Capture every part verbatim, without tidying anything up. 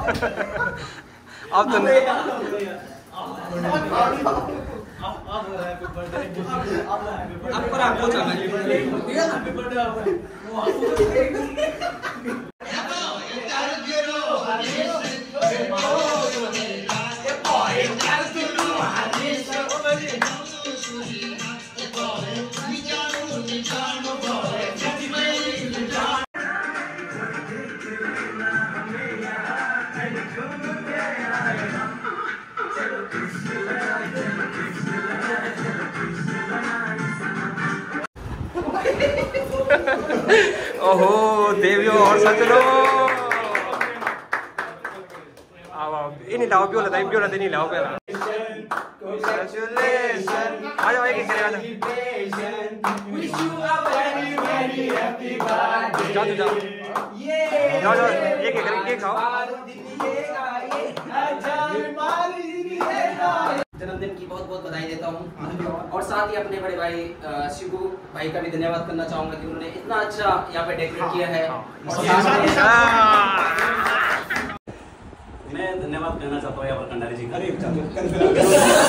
अब तो नहीं अब पर आपको ओहो देवियो और सजनो अब ini लाओ पियो लेता पियो लेता नहीं लाओ पहला congratulations आ जाओ एक करे आ जाओ wish you a very very happy birthday जाओ जाओ जाओ जाओ एक एक करके खाओ जन्मदिन की बहुत बहुत बधाई देता हूँ और साथ ही अपने बड़े भाई शिबू भाई का भी धन्यवाद करना चाहूंगा कि उन्होंने इतना अच्छा यहाँ पे डेकोरेट किया है। मैं धन्यवाद कहना चाहता हूँ यहाँ पर कंडारी जी का।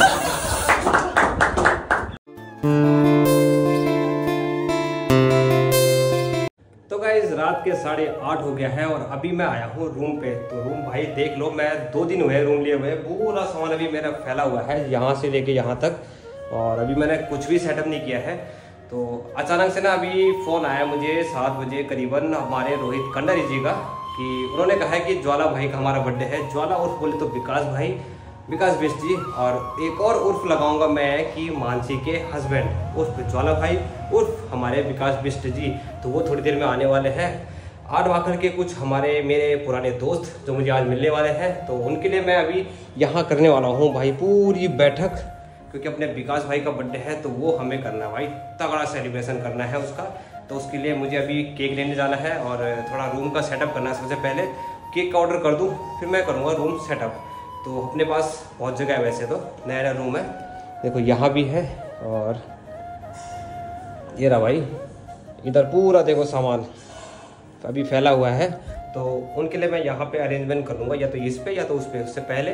तो गाइस रात के साढ़े आठ हो गया है और अभी मैं आया हूँ रूम पे। तो रूम भाई देख लो, मैं दो दिन हुए रूम लिए हुए, पूरा सामान अभी मेरा फैला हुआ है यहाँ से लेके यहाँ तक, और अभी मैंने कुछ भी सेटअप नहीं किया है। तो अचानक से ना अभी फ़ोन आया मुझे सात बजे करीबन हमारे रोहित कंडारी जी का, कि उन्होंने कहा है कि ज्वाला भाई का हमारा बर्थडे है। ज्वाला उर्फ बोले तो विकास भाई, विकास बिष्ट जी, और एक और उर्फ लगाऊंगा मैं कि मानसी के हस्बैंड उर्फ ज्वाला भाई उर्फ हमारे विकास बिष्ट जी। तो वो थोड़ी देर में आने वाले हैं। आठ आकर के कुछ हमारे मेरे पुराने दोस्त जो मुझे आज मिलने वाले हैं, तो उनके लिए मैं अभी यहाँ करने वाला हूँ भाई पूरी बैठक, क्योंकि अपने विकास भाई का बर्थडे है तो वो हमें करना है भाई, तगड़ा सेलिब्रेशन करना है उसका। तो उसके लिए मुझे अभी केक लेने जाना है और थोड़ा रूम का सेटअप करना है। सबसे पहले केक का ऑर्डर कर दूँ, फिर मैं करूँगा रूम सेटअप। तो अपने पास बहुत जगह है, वैसे तो नया नया रूम है, देखो यहाँ भी है और ये रहा भाई, इधर पूरा देखो सामान अभी फैला हुआ है। तो उनके लिए मैं यहाँ पे अरेंजमेंट कर लूँगा, या तो इस पे या तो उस पे। उससे पहले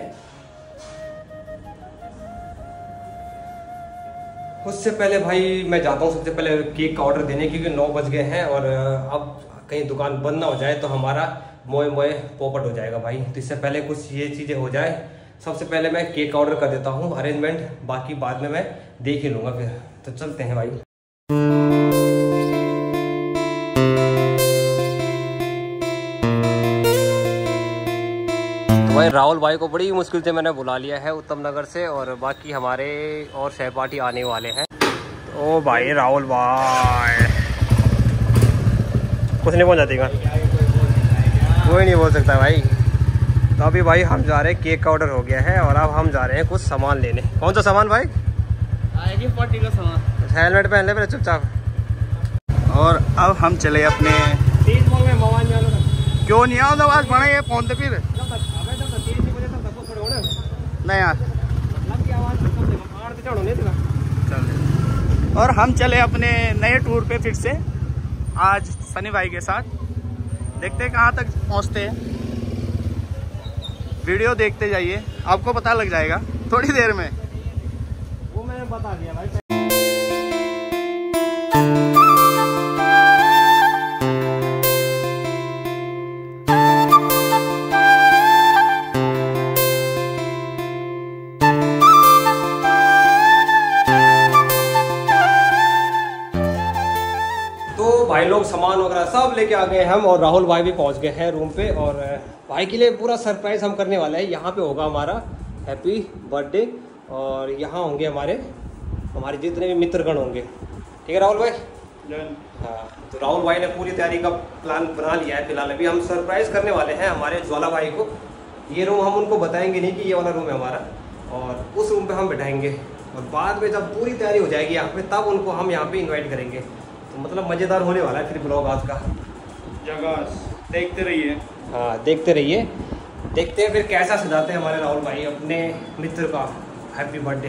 उससे पहले भाई मैं जाता हूँ सबसे पहले केक का ऑर्डर देने, क्योंकि नौ बज गए हैं और अब कहीं दुकान बंद ना हो जाए तो हमारा मोए मोए पोपट हो जाएगा भाई। तो इससे पहले कुछ ये चीज़ें हो जाए, सबसे पहले मैं केक का ऑर्डर कर देता हूँ, अरेंजमेंट बाकी बाद में मैं देख ही लूँगा फिर। तो चलते हैं भाई। तो भाई राहुल भाई को बड़ी मुश्किल से मैंने बुला लिया है उत्तम नगर से, और बाकी हमारे और सहपाठी आने वाले हैं। ओ भाई राहुल भाई कुछ नहीं बोल जातीगा, कोई नहीं बोल सकता भाई। तो अभी भाई हम जा रहे हैं, केक का ऑर्डर हो गया है और अब हम जा रहे हैं कुछ सामान लेने। कौन सा सामान भाई? आएगी पार्टी का सामान। हेलमेट पहन ले मेरे चुपचाप। और अब हम चले अपने क्यों नहीं आओ आवाज बना ये फोन तो फिर नहीं यार। और हम चले अपने नए टूर पे फिर से आज सनी भाई के साथ। देखते हैं कहाँ तक पहुँचते हैं, वीडियो देखते जाइए, आपको पता लग जाएगा थोड़ी देर में। वो मैंने बता दिया भाई। भाई लोग सामान वगैरह सब लेके आ गए हम, और राहुल भाई भी पहुंच गए हैं रूम पे। और भाई के लिए पूरा सरप्राइज हम करने वाले हैं। यहाँ पे होगा हमारा हैप्पी बर्थडे, और यहाँ होंगे हमारे हमारे जितने भी मित्रगण होंगे। ठीक है राहुल भाई? हाँ, तो राहुल भाई ने पूरी तैयारी का प्लान बना लिया है। फिलहाल अभी हम सरप्राइज करने वाले हैं हमारे ज्वाला भाई को। ये रूम हम उनको बताएंगे नहीं कि ये वाला रूम है हमारा, और उस रूम पे हम बैठाएंगे, और बाद में जब पूरी तैयारी हो जाएगी यहाँ पे तब उनको हम यहाँ पे इन्वाइट करेंगे। तो मतलब मज़ेदार होने वाला है फिर ब्लॉग आज का। जगह देखते रहिए। हाँ देखते रहिए, देखते हैं फिर कैसा सजाते हैं हमारे राहुल भाई अपने मित्र का हैप्पी बर्थडे।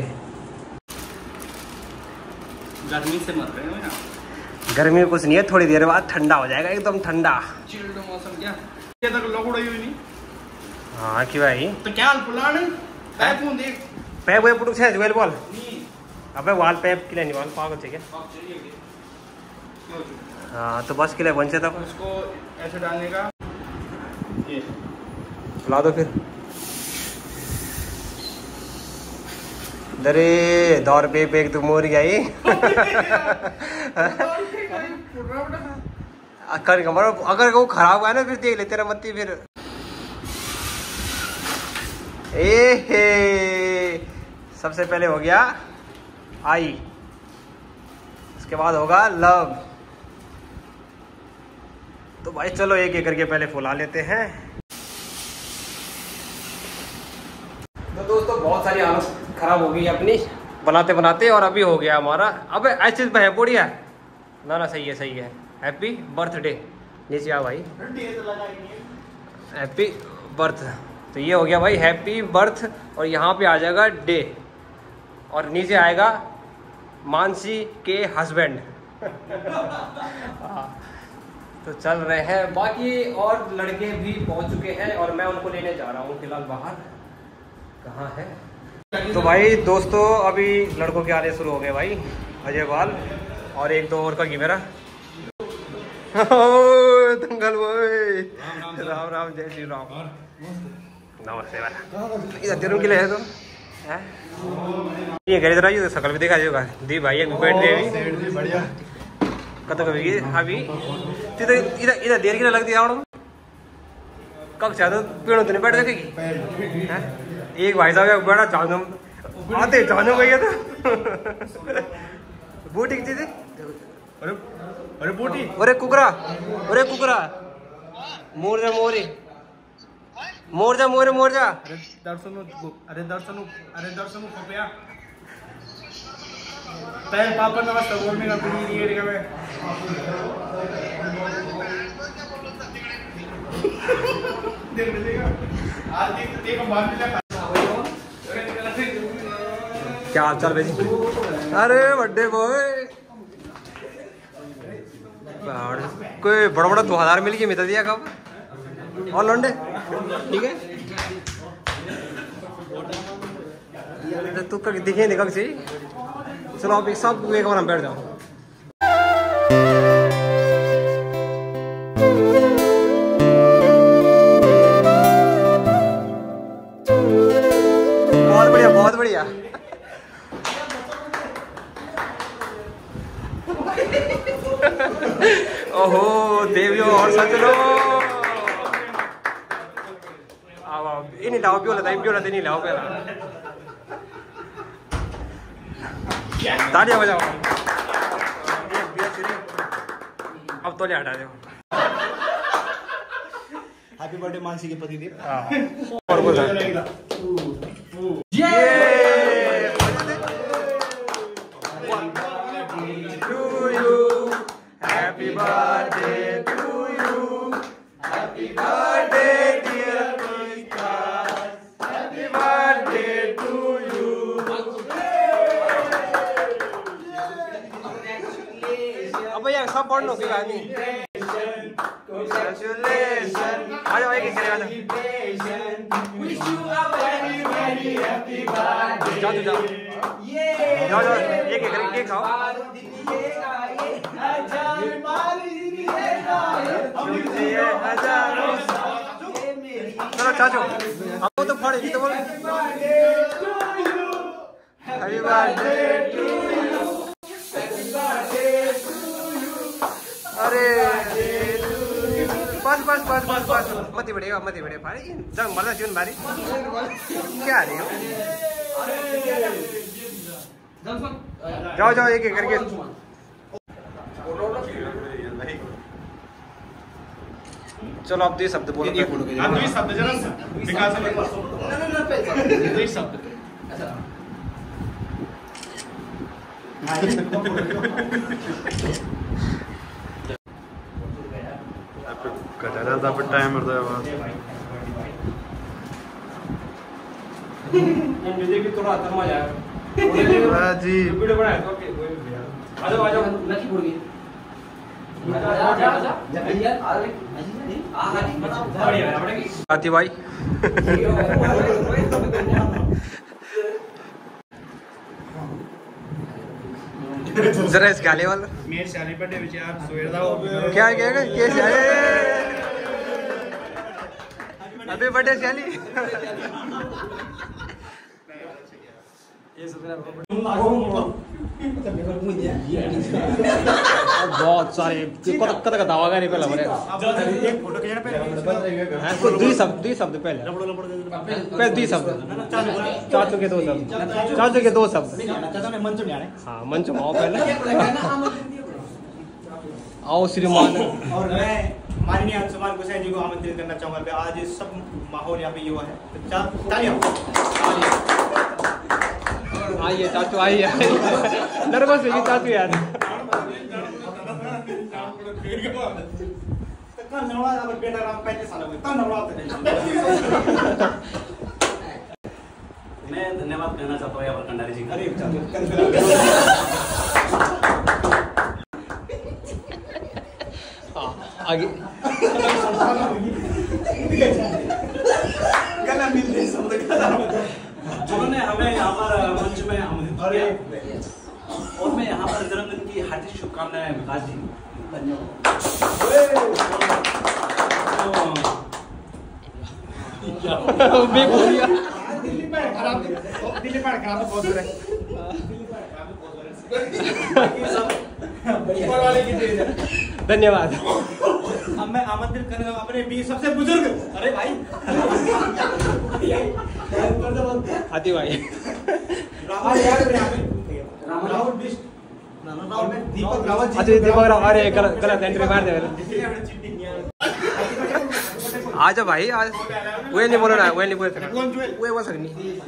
गर्मी से मर रहे हो ना? गर्मी में कुछ नहीं है, थोड़ी देर बाद ठंडा हो जाएगा, एकदम ठंडा चिल्ड मौसम। क्या ये तक लोग उड़ाई हुई नहीं हाँ कि भाई तो क्या पुलाने पैप हूं देख पैप वे पुटुक छे जुएल बॉल अबे वाल पैप के लिए नहीं वाल पागल छे क्या हाँ तो बस के लिए बन से तब उसको ऐसे डालने का ये ला दो फिर दरे दौर पे पे तू मोर गई अगर अगर वो खराब हुआ है ना फिर देख ले तेरा मत्ती फिर ए हे सबसे पहले हो गया आई उसके बाद होगा लव तो भाई चलो एक एक करके पहले फुला लेते हैं। तो दोस्तों बहुत सारी हालत खराब हो गई अपनी बनाते बनाते और अभी हो गया हमारा अब ऐसे है बढ़िया ना ना सही है सही है हैप्पी बर्थडे नीचे आ भाई हैप्पी बर्थ तो ये हो गया भाई हैप्पी बर्थ और यहाँ पे आ जाएगा डे और नीचे आएगा मानसी के हस्बैंड तो चल रहे हैं बाकी और लड़के भी पहुंच चुके हैं और मैं उनको लेने जा रहा हूँ फिलहाल बाहर कहाँ है तो भाई दोस्तों अभी लड़कों के आने शुरू हो गए भाई अजय बाल और एक दो और का की मेरा दंगल भाई राम राम जय श्री राम नमस्ते भाई इधर तेरू के लिए है तुम ये घर इधर आइए सकल भी देखा जाएगा दी भाई एक बैठ गए बढ़िया कत कभी अभी इधर इधर इधर देर की लगती है कब चाहते पेड़ों तो नहीं बैठ सकेगी एक भाई साहब बैठा जानो आते जानो भैया तो बूटी की चीज अरे अरे बूटी अरे कुकरा अरे कुकरा मोर जा मोरे मोर जा मोरे मोर जा अरे दर्शन अरे दर्शन अरे दर्शन खोपया पैर पापा नमस्ते बोलने का कुछ नहीं है मैं देख लेगा आज देख देख हम बाहर मिला क्या हाल चाल भाई अरे बर्थडे बॉय कोई बड़ा बड़ा दो हजार मिल के मिल दिया कब और लौंडे ठीक है तू कब दिखे नहीं कब से चलो आप एक सब एक बार हम बैठ जाओ बहुत बढ़िया बहुत बढ़िया ओहो देवियों और सजनो आओ आओ इन्हीं लाओ क्यों लता क्यों लता नहीं लाओ पहला तालियां बजाओ अब तो ले हटा दो हैप्पी बर्थडे मानसी के पति देव हाँ और बोल ये Happy birthday to you. Happy birthday dear Vikas. Happy birthday to you. अब भैया सब पढ़ लो क्या नहीं? Congratulations. आ जाओ एक एक करेगा ना. Wish you a very very happy birthday. जाओ जाओ. जाओ जाओ एक एक करके केक खाओ. चलो चाचो अब तो फड़ेगी तो बोलो हैप्पी बर्थडे टू यू अरे बस बस बस बस बस मत बढ़ेगा मत बढ़े भाई जब मरना जीवन भारी क्या रही हो जाओ जाओ एक एक करके चलो आप दो शब्द बोलो आप दो शब्द जरा विकास में ना ना ना पे दो शब्द अच्छा कटाना था पर टाइम मरता है मुझे भी थोड़ा तरमा जाएगा जी वीडियो बनाया तो ओके आ जाओ आ जाओ लकी बोल गई आती भाई जरा इस गाले वाला मेरे शाली बर्थडे विचार सोएदा क्या क्या क्या शाली अबे बर्थडे शाली बहुत सारे कत कत का दावा नहीं पहला बरे एक फोटो के पहले को दी शब्द दी शब्द पहले पहले दी शब्द चाचू के दो शब्द चाचू के दो शब्द मंच में आने हाँ मंच में आओ पहले आओ श्रीमान और मैं माननीय अंशुमान गोसाई जी को आमंत्रित करना चाहूंगा कि आज सब माहौल यहाँ पे युवा है तो तालियां आइए चाचू आइए नर्वस है चाचू यार बेटा राम पैंतीस साल मैं धन्यवाद कहना चाहता हूँ यहाँ पर कंडारी जी का। आगे जिन्होंने हमें यहाँ पर मंच में आमंत्रित किया और मैं यहाँ पर जन्मदिन की हार्दिक शुभकामनाएं विकास जी दिल्ली पर खराब दिल्ली पर खराब बहुत है ऊपर वाले की तेज है। धन्यवाद। अब मैं आमंत्रित करूंगा अपने बीच सबसे बुजुर्ग अरे भाई आती भाई राहुल बिष्ट दीपक रावत जी अच्छा दीपक राव अरे गलत गलत एंट्री मार दे आ जा भाई आज वे नहीं बोलो ना वे नहीं बोल सकते वे बोल सकनी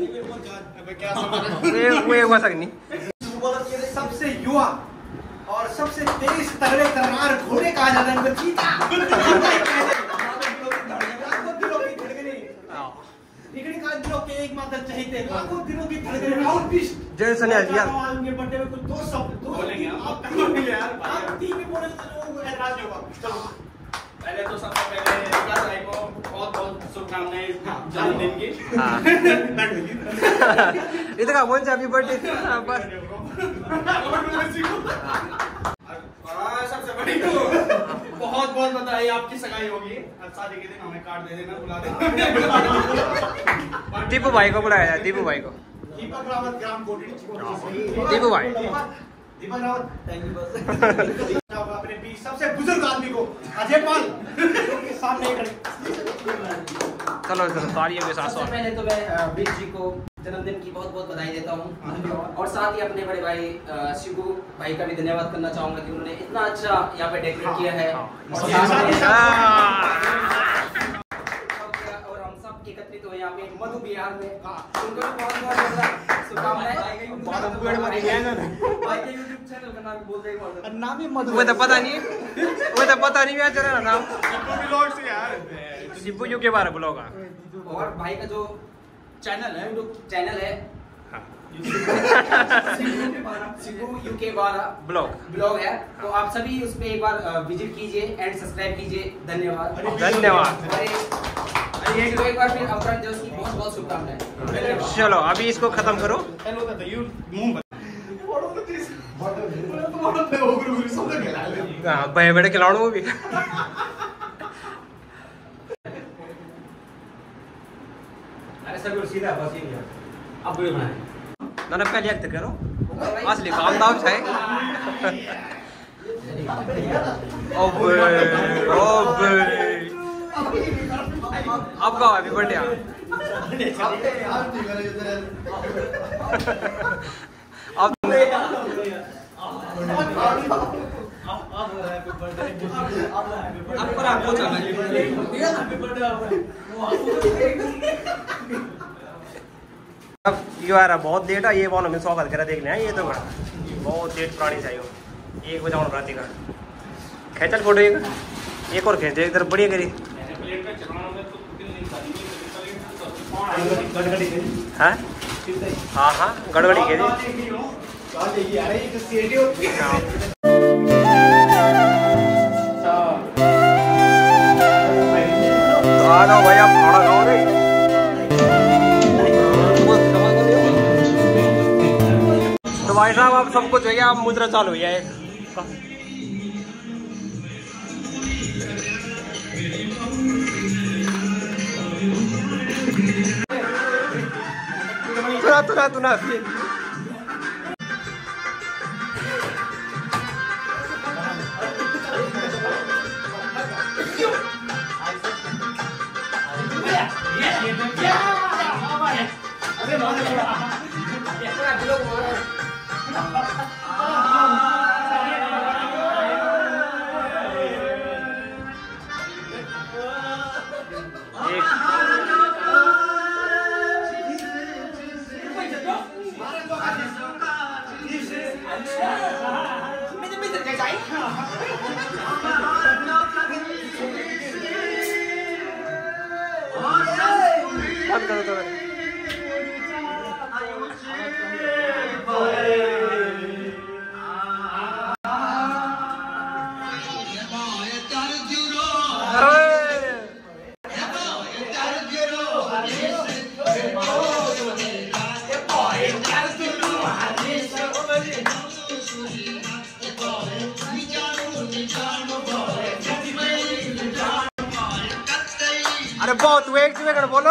वे वे बोल सकनी सबसे युवा और सबसे तेज तगड़े तलवार घोड़े कहा जाता है इनको चीता निकली का दिलों के एक मात्र चाहिए लाखों दिलों की धड़कन राहुल बिष्ट जय सन्यासी यार उनके बर्थडे में कुछ दो शब्द दो बोलेंगे आप बोलेंगे यार आप तीन भी बोले तो लोग ऐतराज नहीं होगा चलो पहले तो सबसे पहले विकास भाई को बहुत बहुत शुभकामनाएं जन्मदिन की। इधर का बोल हैप्पी बर्थडे बस सबसे बड़ी तो बहुत बहुत बधाई आपकी सगाई होगी शादी के दिन हमें कार्ड दे देना बुला देना। दीपू भाई को बुलाया जाए दीपू भाई को दीपक रावत ग्राम कोटड़ी दीपू भाई दीपक रावत थैंक यू बस अपने बीच सबसे बुजुर्ग आदमी को अजय पाल के सामने खड़े चलो चलो तालियों के साथ सबसे पहले तो मैं बीच जी को जन्मदिन की बहुत बहुत बधाई देता हूँ और साथ ही अपने बड़े भाई शिबू भाई का भी धन्यवाद करना चाहूंगा कि उन्होंने इतना अच्छा यहाँ पे डेकोरेट किया है और हम सब एकत्रित हुए यहाँ पे मधु बिहार में उनको भी बहुत बहुत शुभकामनाएं। नाम ही मधु वो तो पता नहीं वो तो पता नहीं मैं चला नाम यार शिबू यू के बारे ब्लॉग और भाई का जो चैनल है जो चैनल है शिबू यूके बारह ब्लॉग ब्लॉग है तो आप सभी उस पे एक बार विजिट कीजिए एंड सब्सक्राइब कीजिए। धन्यवाद धन्यवाद। एक एक बार फिर अवतरण दिवस की बहुत बहुत शुभकामनाएं। चलो अभी इसको खत्म करो हाँ भाई बड़े खिलाड़ू वो भी सीधा बस ही नहीं अब वीडियो बनाए ना ना पहले एक करो असली काम दाम है ओबे ओबे अब का हैप्पी बर्थडे अब पर आपको जाना है अब यार बहुत लेट है ये वाला में स्वागत करा देख लें ये तो बहुत लेट पुरानी चाहिए एक बजे रात का खेचल फोटो एक एक और खेच इधर बढ़िया करी हाँ हाँ हाँ गड़बड़ी करी आ जाओ भैया खाना खाओ रे। तो भाई साहब आप सब कुछ हो गया, अब मुद्रा चालू हुई है एक। तुना तुना तुना अरे बहुत वेट में बोलो।